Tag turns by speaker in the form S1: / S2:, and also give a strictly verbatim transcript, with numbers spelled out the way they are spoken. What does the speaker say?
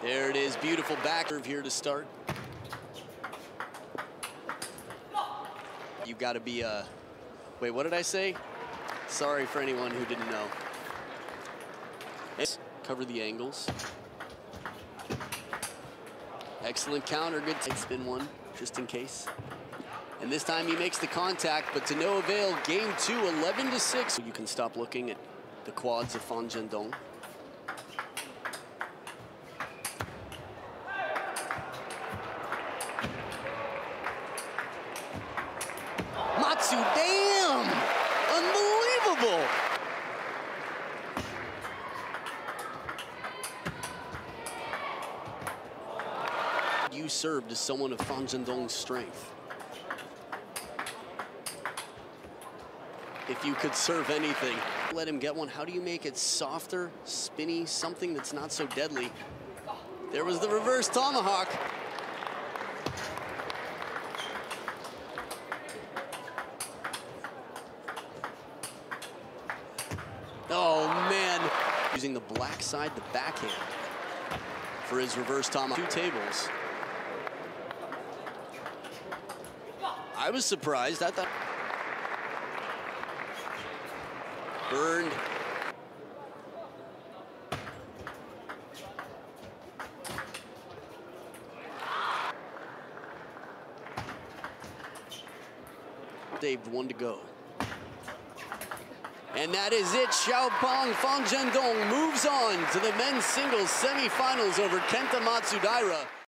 S1: There it is, beautiful back curve here to start. You got to be a, wait, what did I say? Sorry for anyone who didn't know. Cover the angles. Excellent counter, good spin one, just in case. And this time he makes the contact, but to no avail. Game two, eleven to six. You can stop looking at the quads of Zhendong. Matsudaira! Unbelievable! You served as someone of Zhendong's strength. If you could serve anything, let him get one. How do you make it softer, spinny, something that's not so deadly? There was the reverse tomahawk. Oh, man. Using the black side, the backhand, for his reverse tomahawk. Two tables. I was surprised. I thought... Burned. Saved one to go. And that is it. Xiaopeng Zhendong moves on to the men's singles semifinals over Kenta Matsudaira.